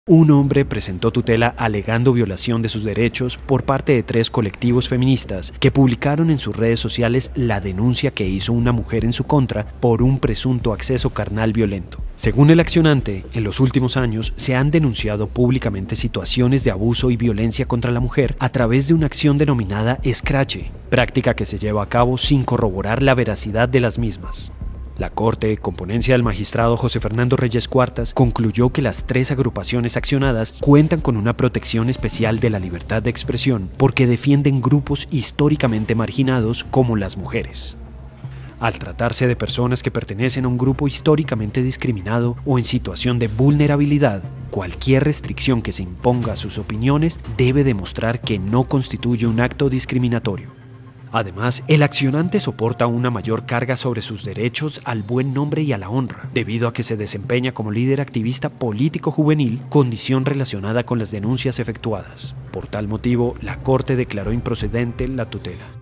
Un hombre presentó tutela alegando violación de sus derechos por parte de 3 colectivos feministas que publicaron en sus redes sociales la denuncia que hizo una mujer en su contra por un presunto acceso carnal violento. Según el accionante, en los últimos años se han denunciado públicamente situaciones de abuso y violencia contra la mujer a través de una acción denominada escrache, práctica que se lleva a cabo sin corroborar la veracidad de las mismas. La Corte, con ponencia del magistrado José Fernando Reyes Cuartas, concluyó que las 3 agrupaciones accionadas cuentan con una protección especial de la libertad de expresión porque defienden grupos históricamente marginados como las mujeres. Al tratarse de personas que pertenecen a un grupo históricamente discriminado o en situación de vulnerabilidad, cualquier restricción que se imponga a sus opiniones debe demostrar que no constituye un acto discriminatorio. Además, el accionante soporta una mayor carga sobre sus derechos al buen nombre y a la honra, debido a que se desempeña como líder activista político juvenil, condición relacionada con las denuncias efectuadas. Por tal motivo, la Corte declaró improcedente la tutela.